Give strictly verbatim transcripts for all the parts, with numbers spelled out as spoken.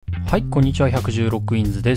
はい、こんにちは。ひゃくじゅうろくインズです。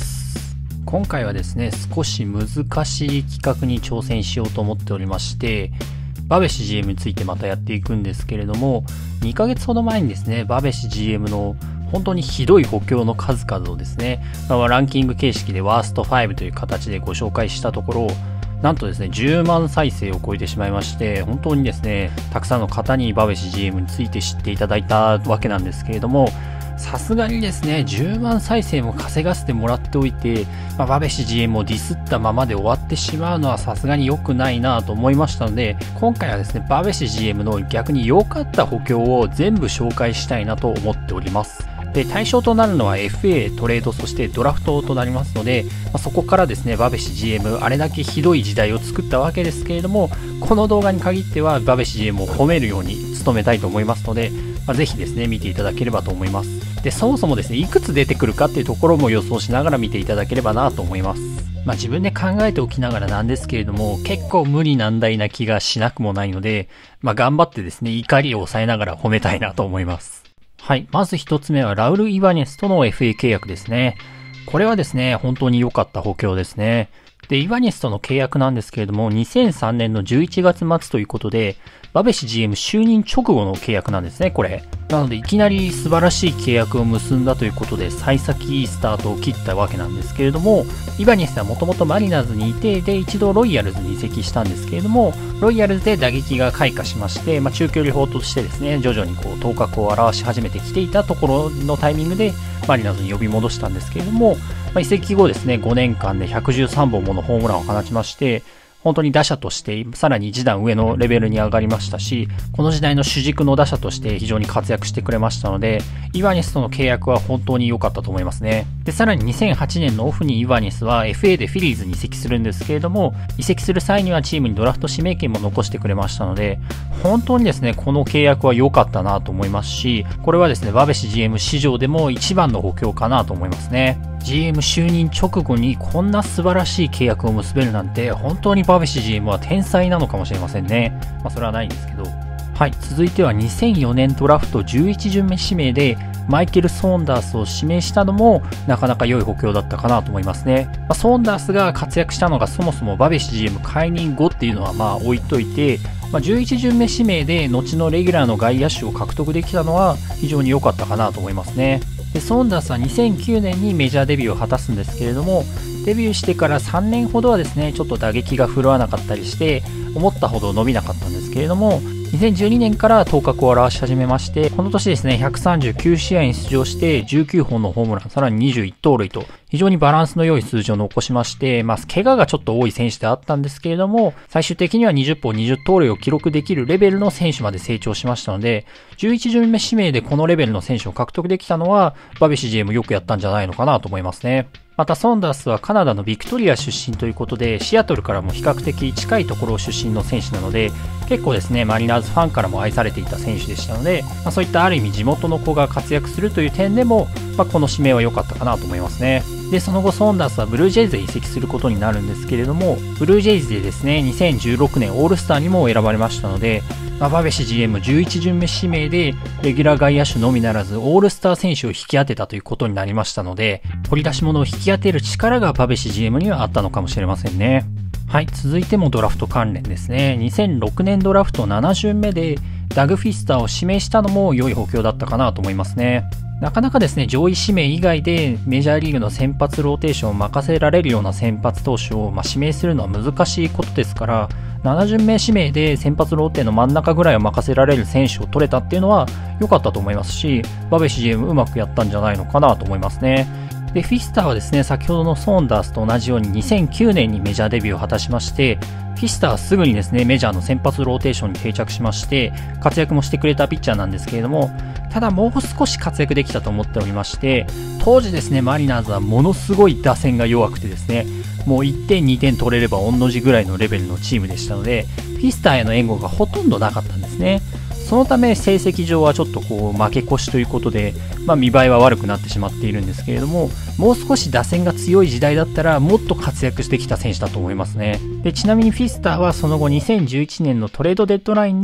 今回はですね、少し難しい企画に挑戦しようと思っておりまして、バベシ ジーエム についてまたやっていくんですけれども、にかげつほど前にですね、バベシ ジーエム の本当にひどい補強の数々をですね、まあ、ランキング形式でワーストごという形でご紹介したところ、なんとですね、じゅうまん再生を超えてしまいまして、本当にですね、たくさんの方にバベシ ジーエム について知っていただいたわけなんですけれども、さすがにですね、じゅうまん再生も稼がせてもらっておいて、まあ、バベシ ジーエム をディスったままで終わってしまうのはさすがに良くないなと思いましたので、今回はですね、バベシ ジーエム の逆に良かった補強を全部紹介したいなと思っております。で、対象となるのは エフエー、トレード、そしてドラフトとなりますので、まあ、そこからですね、バベシ ジーエム、あれだけひどい時代を作ったわけですけれども、この動画に限ってはバベシ ジーエム を褒めるように努めたいと思いますので、まあ、ぜひですね、見ていただければと思います。で、そもそもですね、いくつ出てくるかっていうところも予想しながら見ていただければなと思います。まあ自分で考えておきながらなんですけれども、結構無理難題な気がしなくもないので、まあ頑張ってですね、怒りを抑えながら褒めたいなと思います。はい。まず一つ目はラウル・イバネスとの エフエー 契約ですね。これはですね、本当に良かった補強ですね。で、イバネスとの契約なんですけれども、にせんさんねんのじゅういちがつ末ということで、バベシ ジーエム 就任直後の契約なんですね、これ。なので、いきなり素晴らしい契約を結んだということで、幸先いいスタートを切ったわけなんですけれども、イバネスはもともとマリナーズにいて、で、一度ロイヤルズに移籍したんですけれども、ロイヤルズで打撃が開花しまして、まあ、中距離砲としてですね、徐々にこう、頭角を現し始めてきていたところのタイミングで、マリナーズに呼び戻したんですけれども、まあ、移籍後ですね、ごねんかんでひゃくじゅうさんぼんものホームランを放ちまして、本当に打者としてさらに一段上のレベルに上がりましたし、この時代の主軸の打者として非常に活躍してくれましたので、イバネスとの契約は本当に良かったと思いますね。で、さらににせんはちねんのオフにイバネスは エフエー でフィリーズに移籍するんですけれども、移籍する際にはチームにドラフト指名権も残してくれましたので、本当にですね、この契約は良かったなと思いますし、これはですね、バベシ ジーエム 史上でも一番の補強かなと思いますね。ジーエム 就任直後にこんな素晴らしい契約を結べるなんて、本当にバベシ ジーエム は天才なのかもしれませんね。まあそれはないんですけど。はい、続いてはにせんよねんドラフトじゅういち巡目指名でマイケル・ソーンダースを指名したのもなかなか良い補強だったかなと思いますね。まあ、ソーンダースが活躍したのがそもそもバベシ ジーエム 解任後っていうのはまあ置いといて、まあ、じゅういち巡目指名で後のレギュラーの外野手を獲得できたのは非常に良かったかなと思いますね。で、ソーンダースはにせんきゅうねんにメジャーデビューを果たすんですけれども、デビューしてからさんねんほどはですね、ちょっと打撃が振るわなかったりして、思ったほど伸びなかったんですけれども、にせんじゅうにねんから頭角を現し始めまして、この年ですね、ひゃくさんじゅうきゅうしあいに出場してじゅうきゅうほんのホームラン、さらににじゅういちとうるいと、非常にバランスの良い数字を残しまして、まあ、怪我がちょっと多い選手であったんですけれども、最終的にはにじゅっぽんにじゅうとうるいを記録できるレベルの選手まで成長しましたので、じゅういち巡目指名でこのレベルの選手を獲得できたのは、バベシ ジーエム よくやったんじゃないのかなと思いますね。またソンダースはカナダのビクトリア出身ということで、シアトルからも比較的近いところ出身の選手なので、結構ですね、マリナーズファンからも愛されていた選手でしたので、まあ、そういったある意味地元の子が活躍するという点でも、まあ、この指名は良かったかなと思いますね。で、その後ソンダースはブルージェイズへ移籍することになるんですけれども、ブルージェイズでですね、にせんじゅうろくねんオールスターにも選ばれましたので、まあ、バベシ ジーエムじゅういち巡目指名で、レギュラー外野手のみならず、オールスター選手を引き当てたということになりましたので、掘り出し物を引き当てる力がバベシ ジーエム にはあったのかもしれませんね。はい、続いてもドラフト関連ですね。にせんろくねんドラフトなな巡目で、ダグ・フィスターを指名したのも良い補強だったかなと思いますね。なかなかですね、上位指名以外でメジャーリーグの先発ローテーションを任せられるような先発投手を、まあ、指名するのは難しいことですから、なな巡目指名で先発ローテの真ん中ぐらいを任せられる選手を取れたっていうのは良かったと思いますし、バベシ ジーエム うまくやったんじゃないのかなと思いますね。で、フィスターはですね、先ほどのソーンダースと同じようににせんきゅうねんにメジャーデビューを果たしまして、フィスターはすぐにですね、メジャーの先発ローテーションに定着しまして、活躍もしてくれたピッチャーなんですけれども、ただもう少し活躍できたと思っておりまして、当時ですね、マリナーズはものすごい打線が弱くてですね、もういってんにてん取れれば同じぐらいのレベルのチームでしたので、フィスターへの援護がほとんどなかったんですね。そのため成績上はちょっとこう負け越しということで、まあ、見栄えは悪くなってしまっているんですけれども、もう少し打線が強い時代だったらもっと活躍してきた選手だと思いますね。で、ちなみにフィスターはその後にせんじゅういちねんのトレードデッドラインに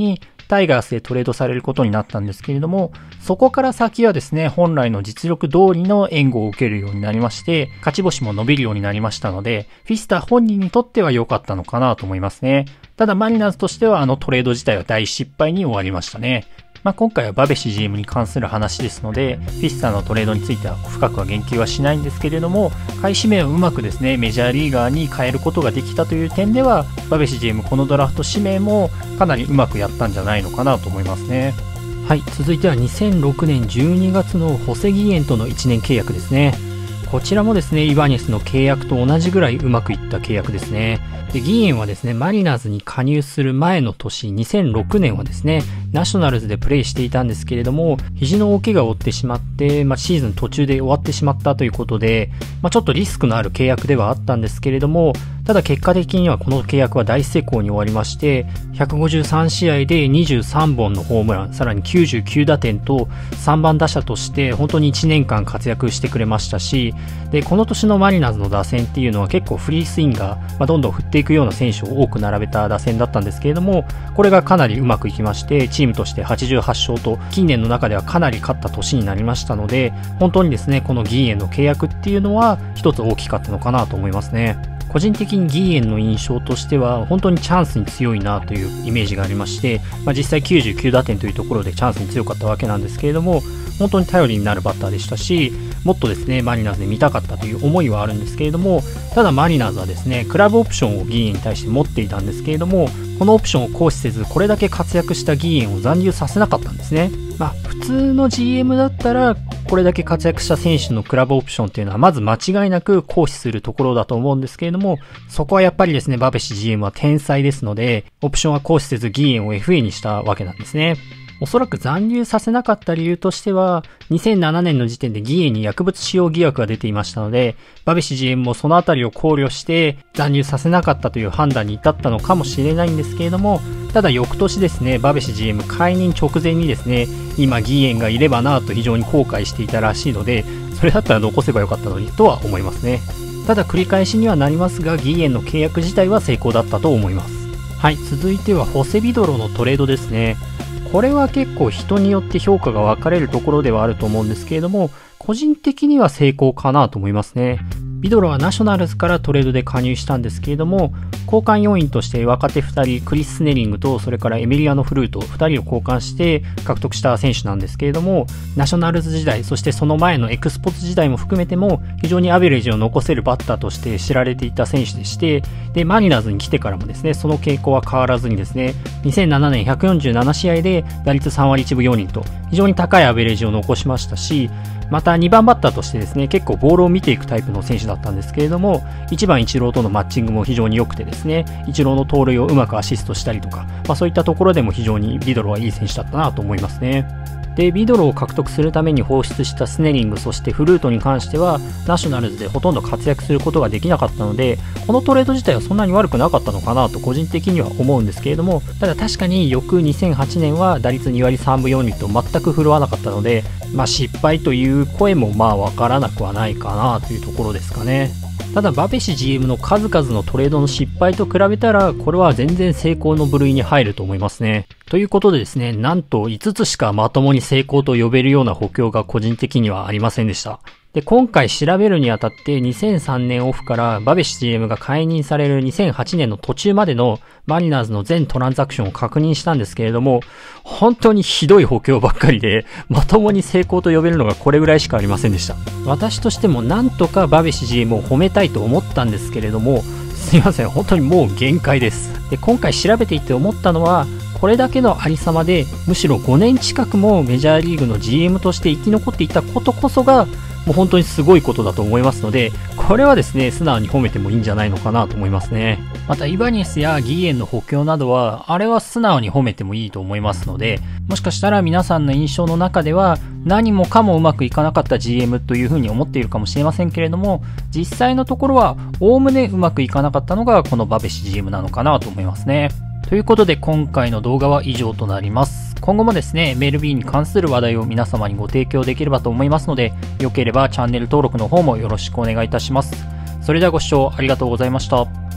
タイガースでトレードされることになったんですけれども、そこから先はですね、本来の実力通りの援護を受けるようになりまして、勝ち星も伸びるようになりましたので、フィスター本人にとっては良かったのかなと思いますね。ただマリナーズとしてはあのトレード自体は大失敗に終わりましたね。まあ、今回はバベシ ジーエム に関する話ですので、フィスターのトレードについては深くは言及はしないんですけれども、買い占めをうまくですね、メジャーリーガーに変えることができたという点では、バベシ ジーエム このドラフト指名もかなりうまくやったんじゃないのかなと思いますね。はい、続いてはにせんろくねんじゅうにがつのホセ・ギエンとのいちねん契約ですね。こちらもですね、イバニェスの契約と同じぐらいうまくいった契約ですね。で、ギエンはですね、マリナーズに加入する前の年、にせんろくねんはですね、ナショナルズでプレーしていたんですけれども、肘の大怪我を負ってしまって、まあ、シーズン途中で終わってしまったということで、まあ、ちょっとリスクのある契約ではあったんですけれども、ただ結果的にはこの契約は大成功に終わりまして、ひゃくごじゅうさんしあいでにじゅうさんぼんのホームラン、さらにきゅうじゅうきゅうだてんとさんばん打者として本当にいちねんかん活躍してくれましたし、で、この年のマリナーズの打線っていうのは結構フリースインガー、まあ、どんどん振っていくような選手を多く並べた打線だったんですけれども、これがかなりうまくいきまして、チームとしてはちじゅうはちしょうと近年の中ではかなり勝った年になりましたので、本当にですね、このギーエンの契約っていうのは一つ大きかったのかなと思いますね。個人的にギーエンの印象としては本当にチャンスに強いなというイメージがありまして、まあ、実際きゅうじゅうきゅうだてんというところでチャンスに強かったわけなんですけれども、本当に頼りになるバッターでしたし、もっとですねマリナーズで見たかったという思いはあるんですけれども、ただマリナーズはですねクラブオプションをギーエンに対して持っていたんですけれども、このオプションを行使せずこれだけ活躍したギーエンを残留させなかったんですね。まあ普通の ジーエム だったらこれだけ活躍した選手のクラブオプションっていうのはまず間違いなく行使するところだと思うんですけれども、そこはやっぱりですねバベシ ジーエム は天才ですので、オプションは行使せずギーエンを エフエー にしたわけなんですね。おそらく残留させなかった理由としては、にせんななねんの時点でギーエンに薬物使用疑惑が出ていましたので、バベシ ジーエム もそのあたりを考慮して残留させなかったという判断に至ったのかもしれないんですけれども、ただ翌年ですね、バベシ ジーエム 解任直前にですね、今ギーエンがいればなぁと非常に後悔していたらしいので、それだったら残せばよかったのにとは思いますね。ただ繰り返しにはなりますが、ギーエンの契約自体は成功だったと思います。はい、続いてはホセ・ビドロのトレードですね。これは結構人によって評価が分かれるところではあると思うんですけれども、個人的には成功かなと思いますね。ビドロはナショナルズからトレードで加入したんですけれども、交換要員として若手ふたり、クリス・スネリングとそれからエミリアノ・フルートふたりを交換して獲得した選手なんですけれども、ナショナルズ時代、そしてその前のエクスポーツ時代も含めても非常にアベレージを残せるバッターとして知られていた選手でして、で、マリナーズに来てからもですね、その傾向は変わらずにですね、にせんななねんひゃくよんじゅうななしあいで打率さんわりいちぶよにんと非常に高いアベレージを残しましたし、またにばんバッターとしてですね、結構ボールを見ていくタイプの選手だったんですけれども、いちばんイチローとのマッチングも非常に良くてですね、イチローの盗塁をうまくアシストしたりとか、まあそういったところでも非常にビドロはいい選手だったなと思いますね。で、ビドロを獲得するために放出したスネリング、そしてフルートに関しては、ナショナルズでほとんど活躍することができなかったので、このトレード自体はそんなに悪くなかったのかなと個人的には思うんですけれども、ただ確かに翌にせんはちねんは打率にわりさんぶよんりと全く振るわなかったので、まあ失敗という声もまあわからなくはないかなというところですかね。ただバベシ ジーエム の数々のトレードの失敗と比べたら、これは全然成功の部類に入ると思いますね。ということでですね、なんといつつしかまともに成功と呼べるような補強が個人的にはありませんでした。で、今回調べるにあたってにせんさんねんオフからバベシ ジーエム が解任されるにせんはちねんの途中までのマリナーズの全トランザクションを確認したんですけれども、本当にひどい補強ばっかりで、まともに成功と呼べるのがこれぐらいしかありませんでした。私としてもなんとかバベシ ジーエム を褒めたいと思ったんですけれども、すいません、本当にもう限界です。で、今回調べていて思ったのは、これだけのありさまで、むしろごねん近くもメジャーリーグの ジーエム として生き残っていたことこそが、もう本当にすごいことだと思いますので、これはですね、素直に褒めてもいいんじゃないのかなと思いますね。また、イバニェスやギーエンの補強などは、あれは素直に褒めてもいいと思いますので、もしかしたら皆さんの印象の中では、何もかもうまくいかなかった ジーエム というふうに思っているかもしれませんけれども、実際のところは、おおむねうまくいかなかったのが、このバベシ ジーエム なのかなと思いますね。ということで今回の動画は以上となります。今後もですね、エムエルビー に関する話題を皆様にご提供できればと思いますので、よければチャンネル登録の方もよろしくお願いいたします。それではご視聴ありがとうございました。